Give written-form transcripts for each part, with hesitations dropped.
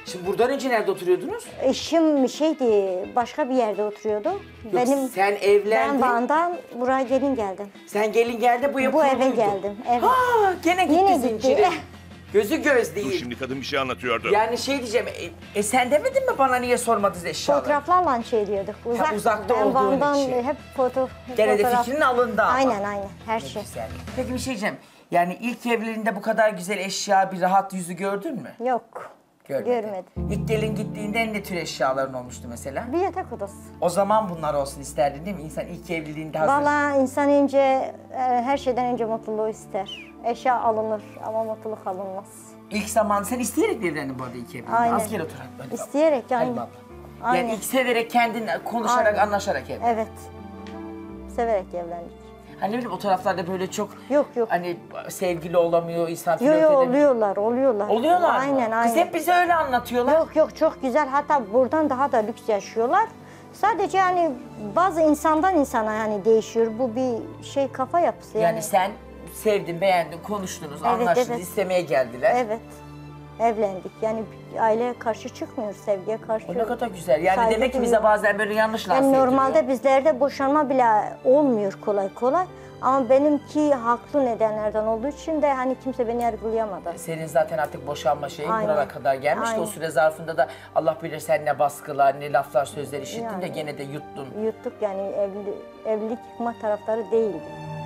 Şimdi buradan önce nerede oturuyordunuz? Eşim başka bir yerde oturuyordu. Yok, sen evlendin. Ben Van'dan buraya gelin geldim. Sen gelin geldi bu Bu eve geldim. Evet. Ha, gene gitti Yine zinciri. gitti. Gözü göz Dur değil. şimdi kadın bir şey anlatıyordu. Yani şey diyeceğim, sen demedin mi bana niye sormadınız eşyaları? Fotoğraflarla şey diyorduk. Uzakta ben olduğun Van'dan için. hep Gene de fotoğraf. fikrin alındı ama. Aynen her Ne şey. güzel. Peki bir şey diyeceğim. Yani ilk evliliğinde bu kadar güzel eşya, bir rahat yüzü gördün mü? Yok. Görmedim. Görmedim. İlk gelin gittiğinde ne tür eşyaların olmuştu mesela? Bir yatak odası. O zaman bunlar olsun isterdin değil mi? İnsan ilk evliliğinde hazır. Valla insan önce her şeyden önce mutluluğu ister. Eşya alınır ama mutluluk alınmaz. İlk zaman sen isteyerek mi evlendin bu arada ilk evliliğinde? Aynen. Az gel otur. Hadi baba. İsteyerek yani. Hadi baba. Aynen. Yani ilk severek kendin konuşarak, Aynen. anlaşarak evlendin. Evet. Severek evlendik. Hani ne bileyim o taraflarda böyle çok Yok. hani sevgili olamıyor, insan Yo flört edemiyor. oluyorlar. Oluyorlar mı? Aynen. Kız hep bize öyle anlatıyorlar. Yok çok güzel. Hatta buradan daha da lüks yaşıyorlar. Sadece yani bazı insandan insana yani değişiyor. Bu bir şey kafa yapısı yani. Yani sen sevdin, beğendin, konuştunuz, Evet, anlaştınız, evet. istemeye geldiler. Evet. Evlendik. Yani aileye karşı çıkmıyor, sevgiye karşı. O ne kadar güzel. Yani saygı demek ki bize duyuyor. bazen böyle yanlış lanse Yani ediliyor. normalde bizlerde boşanma bile olmuyor kolay kolay. Ama benimki haklı nedenlerden olduğu için de hani kimse beni yargılayamadı. Senin zaten artık boşanma şeyin Aynen. burana kadar gelmiş de o Aynen. süre zarfında da Allah bilir sen ne baskılar, ne laflar, sözler işittin de Yani. gene de yuttun. Yuttuk yani evlilik yıkma taraftarı değildi.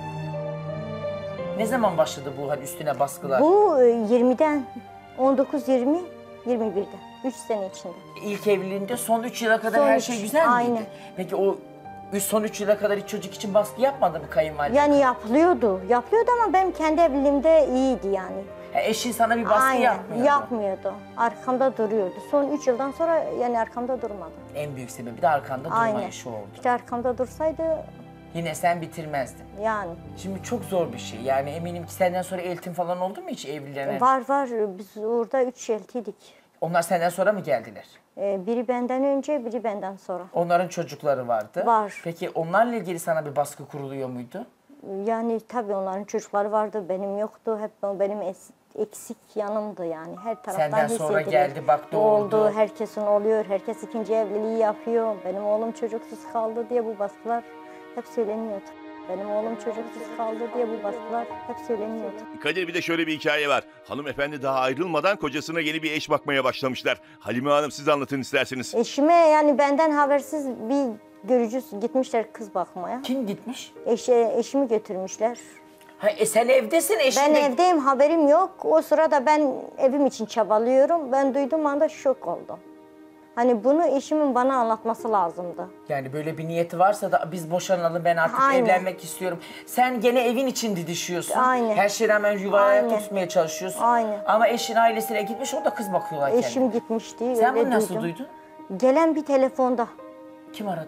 Ne zaman başladı bu hani üstüne baskılar? Bu 20'den 19-20, 21'de. 3 sene içinde. İlk evliliğinde son 3 yıla kadar Son her üç, şey güzel miydi? aynen. Peki o son 3 yıla kadar hiç çocuk için baskı yapmadı mı kayınvalide? Yani yapılıyordu ama benim kendi evliliğimde iyiydi yani. Eşin sana bir baskı yapmıyordu. Yapmıyordu. Arkamda duruyordu. Son 3 yıldan sonra yani arkamda durmadı. En büyük sebebi de arkanda durma işi oldu. İşte arkamda dursaydı Yine sen bitirmezdin. yani. Şimdi çok zor bir şey. Yani eminim ki senden sonra eltin falan oldu mu hiç evlilere? Var. Biz orada 3 eltiydik. Onlar senden sonra mı geldiler? Biri benden önce, biri benden sonra. Onların çocukları vardı. Var. Peki onlarla ilgili sana bir baskı kuruluyor muydu? Yani tabii onların çocukları vardı, benim yoktu. Hep benim eksik yanımdı yani. Her taraftan Senden sonra hissedilir. geldi, bak doğurdu. Oldu, herkesin oluyor. Herkes ikinci evliliği yapıyor. Benim oğlum çocuksuz kaldı diye bu baskılar hep söyleniyordu. Benim oğlum çocuksuz kaldı diye bu baskılar hep söyleniyordu. Kadir bir de şöyle bir hikaye var. Hanımefendi daha ayrılmadan kocasına yeni bir eş bakmaya başlamışlar. Halime Hanım siz anlatın isterseniz. Eşime yani benden habersiz bir görücü gitmişler kız bakmaya. Kim gitmiş? Eşimi götürmüşler. Ha, sen evdesin eşin Ben de- evdeyim, haberim yok. O sırada ben evim için çabalıyorum. Ben duyduğum anda şok oldum. Hani bunu eşimin bana anlatması lazımdı. Yani böyle bir niyeti varsa da biz boşanalım, ben artık Aynen. evlenmek istiyorum. Sen gene evin için didişiyorsun. Aynen. Her şeyden rağmen yuvaya Aynen. tutmaya çalışıyorsun. Aynen. Ama eşin ailesine gitmiş, orada kız bakıyorlar kendine. Eşim gitmişti. Sen öyle bunu nasıl duydum. duydun? Gelen bir telefonda. Kim aradı?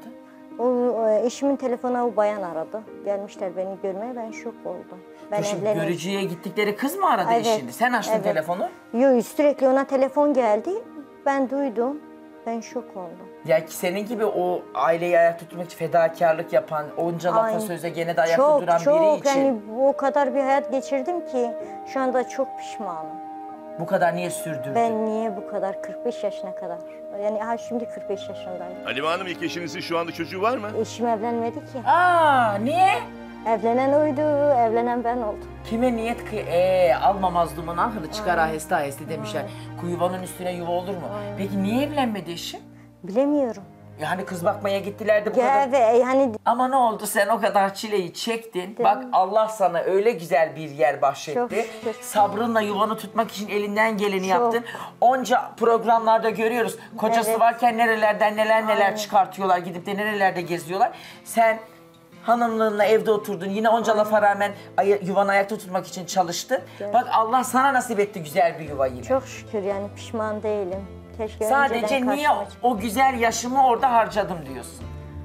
Eşimin telefona o bayan aradı. Gelmişler beni görmeye, ben şok oldum. Ben Şimdi evleneyim. görücüye gittikleri kız mı aradı Evet, eşini? Sen açtın evet. telefonu. Yok, sürekli ona telefon geldi. Ben duydum. Ben şok oldum. Ya ki senin gibi o aileyi ayakta tutmak için fedakarlık yapan, onca lafa Aynen. söze gene de ayakta duran biri Çok için yani o kadar bir hayat geçirdim ki şu anda çok pişmanım. bu kadar niye sürdürdün? Ben niye bu kadar 45 yaşına kadar? Yani şimdi 45 yaşındayım. Halime Hanım ilk eşinizin şu anda çocuğu var mı? Eşim evlenmedi ki. Aa, niye? Evlenen oydu, evlenen ben oldum. Kime niyet ki alma mazlumun ahını çıkar aheste aheste demişler. Kuyuvanın üstüne yuva olur mu? Peki niye evlenmedi eşin? Bilemiyorum. Yani kız bakmaya gittiler de bu kadar. Ya ve hani Ama ne oldu, sen o kadar çileyi çektin. Bak Allah sana öyle güzel bir yer Çok bahşetti. şükür. Sabrınla yuvanı tutmak için elinden geleni Çok. yaptın. Onca programlarda görüyoruz. Kocası Evet. varken nerelerden neler Aynen. çıkartıyorlar. Gidip de nerelerde geziyorlar. Sen hanımlığınla evde oturdun. Yine onca lafa rağmen yuvanı ayakta tutmak için çalıştın. Evet. Bak Allah sana nasip etti güzel bir yuva yine. çok şükür yani pişman değilim. Keşke Sadece önceden niye karşıma çık- o güzel yaşımı orada harcadım diyorsun.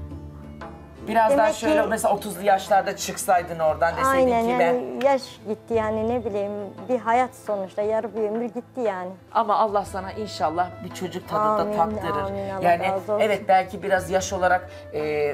Biraz daha Demek şöyle ki- mesela 30'lu yaşlarda çıksaydın oradan deseydin Aynen ki ben... yani yaş gitti yani ne bileyim bir hayat sonuçta yarı bir ömür gitti yani. Ama Allah sana inşallah bir çocuk tadı da Amin, tattırır. amin, Allah Yani razı olsun. evet belki biraz yaş olarak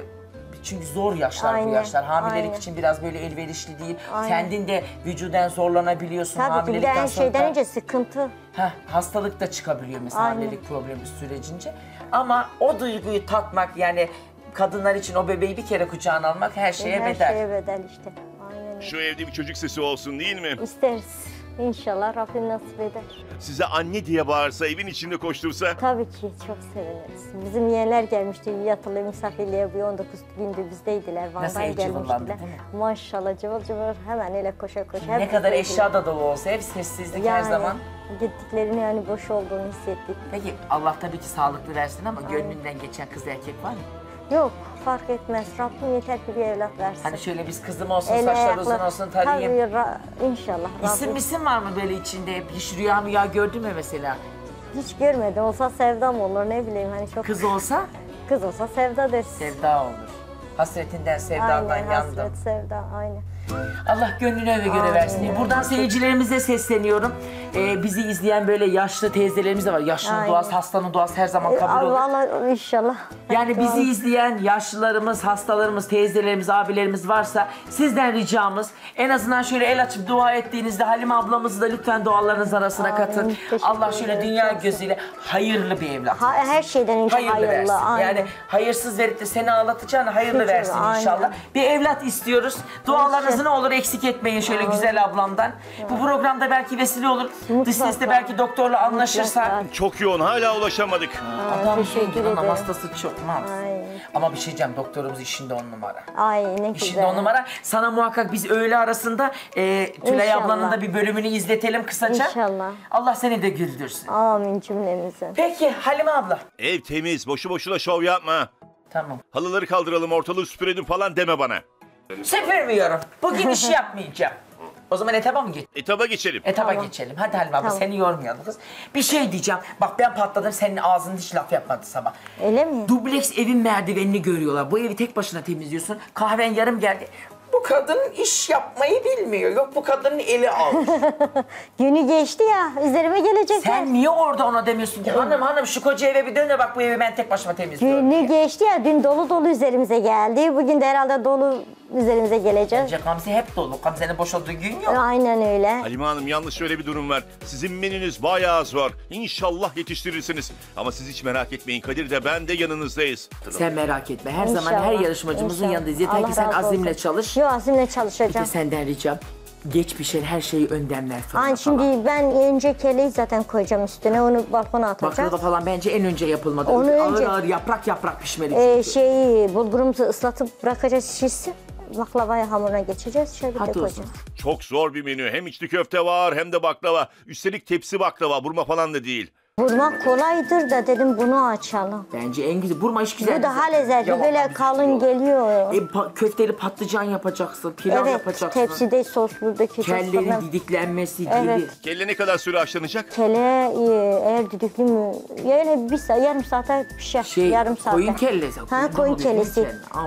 Çünkü zor yaşlar bu Aynen, yaşlar. Hamilelik aynen. için biraz böyle elverişli değil. Aynen. Kendin de vücuden zorlanabiliyorsun Tabii ki bir de hamilelikten her sonra. şeyden önce sıkıntı. Hastalık da çıkabiliyor mesela Aynen. hamilelik problemi sürecince. Ama o duyguyu tatmak yani kadınlar için o bebeği bir kere kucağına almak her şeye Her bedel. şeye bedel işte. Aynen öyle. Şu evde bir çocuk sesi olsun değil mi? İsteriz. İnşallah Rabbim nasip eder. Size anne diye bağırsa, evin içinde koştursa. Tabii ki çok seviniriz. Bizim yeğenler gelmişti yatılı misafirliğe, bu 19 gündür bizdeydiler. Nasıl Van'dan ev cıvıllandı, gelmiştiler. değil mi? Maşallah cıvıl cıvıl hemen öyle koşa koşa. Ne hep kadar bizdeydiler. eşya da dolu olsa hep sessizlik her zaman. Gittiklerini yani boş olduğunu hissettik. Peki Allah tabii ki sağlıklı versin ama gönlünden geçen kız erkek var mı? Yok fark etmez. Rabbim yeter ki bir evlat versin. Hani şöyle biz kızım olsun, El saçlar ayaklı. uzun olsun, tarayayım. Tabii inşallah. İsim misim var mı böyle içinde? Hiç rüya gördün mü mesela? Hiç görmedim. Olsa sevdam olur ne bileyim hani çok. Kız olsa Kız olsa sevda deriz. sevda olur. Hasretinden, sevdadan Aynen yandım. hasret sevda aynen. Allah gönlüne eve göre Amin. versin. Buradan seyircilerimize sesleniyorum. Bizi izleyen böyle yaşlı teyzelerimiz de var. Yaşlının Aynen. duası, hastanın duası her zaman kabul olur. Allah inşallah. Yani bizi izleyen yaşlılarımız, hastalarımız, teyzelerimiz, abilerimiz varsa sizden ricamız en azından şöyle el açıp dua ettiğinizde Halime ablamızı da lütfen dualarınız arasına katın. Teşekkür Allah şöyle ederim. dünya gözüyle hayırlı bir evlat. Her şeyden önce hayırlı. versin. Aynen. Yani hayırsız verip de seni ağlatacağına hayırlı Kötü, versin aynen. inşallah. Bir evlat istiyoruz. Dualarınızı ne olur eksik etmeyin şöyle güzel ablamdan. Bu programda belki vesile olur. Dış sesle belki doktorla anlaşırsa. Mutlaka. Çok yoğun, hala ulaşamadık. Adam teşekkür zengin, anam ederim. hastası çok maz. Ay. Ama bir şey diyeceğim, doktorumuz işinde 10 numara. Ay ne İşinde güzel. 10 numara. Sana muhakkak biz öğle arasında Tülay İnşallah. ablanın da bir bölümünü izletelim kısaca. İnşallah. Allah seni de güldürsün. Amin cümlemizin. Peki Halime abla. Ev temiz, boşu boşuna şov yapma. Tamam. Halıları kaldıralım, ortalığı süpürelim falan deme bana. Süpürmüyorum. Bugün iş yapmayacağım. O zaman etaba mı geç? Etaba geçelim. Etaba Tamam. geçelim. Hadi Halime abla Tamam. seni yormayalım kız. Bir şey diyeceğim. Bak ben patladım, senin ağzın hiç laf yapmadı sabah. Öyle mi? Dubleks evin merdivenini görüyorlar. Bu evi tek başına temizliyorsun. Kahven yarım geldi. Bu kadın iş yapmayı bilmiyor. Yok bu kadının eli ağır. Günü geçti ya üzerime gelecekler. Sen niye orada ona demiyorsun ki hanım şu koca eve bir dön de bak bu evi ben tek başıma temizliyorum. Günü geçti ya dün dolu dolu üzerimize geldi. Bugün de herhalde dolu üzerimize gelecek. Bence Gamze hep dolu. Gamze'nin boş olduğu gün yok. Aynen öyle. Halime Hanım, yalnız şöyle bir durum var. Sizin menünüz bayağı zor. İnşallah yetiştirirsiniz. Ama siz hiç merak etmeyin. Kadir de ben de yanınızdayız. Sen merak etme. Her zaman İnşallah, her yarışmacımızın inşallah. yanındayız. Yeter Allah ki sen razı azimle olsun. çalış. Yo azimle Bir de çalışacağım. senden ricam. Geç pişen her şeyi öndemler fırına Ay falan. şimdi ben önce keleyi zaten koyacağım üstüne onu balkona atacağım. Baklava falan bence en önce yapılmadı. Onu Ağır önce- ağır yaprak pişmeli. Bulgurumuzu ıslatıp bırakacağız şişsin. Baklavayı hamuruna geçeceğiz. Şöyle Hadi de o koyacağız. Çok zor bir menü. Hem içli köfte var hem de baklava. Üstelik tepsi baklava. Burma falan da değil. Vurmak kolaydır da dedim bunu açalım. Bence en güzel. Burma iş güzel. Bu daha lezzetli Yalan böyle bizi kalın istiyor. geliyor. Köfteli patlıcan yapacaksın, pilav Evet yapacaksın. tepside soslu dökeceğiz. Kellerin sonra. didiklenmesi, Evet. dili. Kelle ne kadar süre haşlanacak? Kele eğer düdüklü mü? Yani bir saat, yarım saate pişer. yarım saate. Koyun kellesi. Ha koyun kellesi.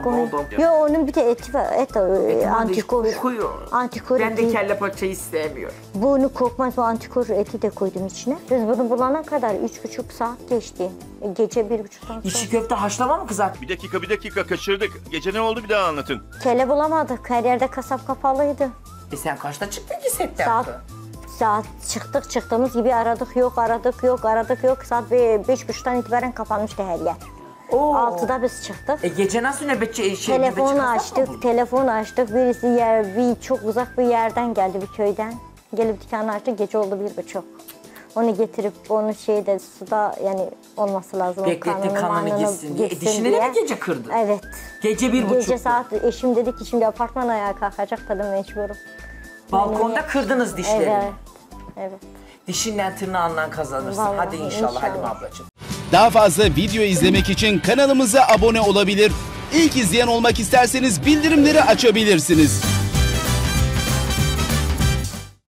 Yo onun bir de eti var. Antikor. Kokuyor. Antikor Ben de eti. kelle paçayı istemiyorum. Bunu kokmaz bu antikor eti de koydum içine. Biz bunu bulana kadar 3,5 saat geçti. Gece 1,5 saat İçi sonra. köfte haşlama mı kızart? Bir dakika kaçırdık. Gece ne oldu bir daha anlatın. Kele bulamadık. Her yerde kasap kapalıydı. Sen kaçta çıktın ki setten? Saat çıktığımız gibi aradık yok. Saat 5.30'dan itibaren kapanmıştı her yer. Oo. 6'da biz çıktık. Gece nasıl nöbetçi Telefonu açtık. Birisi çok uzak bir yerden geldi, bir köyden. Gelip dükkanı açtı. Gece oldu 1.30. Onu getirip onu suda yani olması lazım. Beklettin kanını gitsin diye. Dişini de mi gece kırdın? Evet. Gece 1.30. Gece saat eşim dedi ki şimdi apartman ayağa kalkacak dedim mecburum. Balkonda kırdınız dişlerini. Evet. Evet. Dişinden tırnağından kazanırsın. Vallahi, Hadi inşallah Halime inşallah. ablacığım. Daha fazla video izlemek için kanalımıza abone olabilir. İlk izleyen olmak isterseniz bildirimleri açabilirsiniz.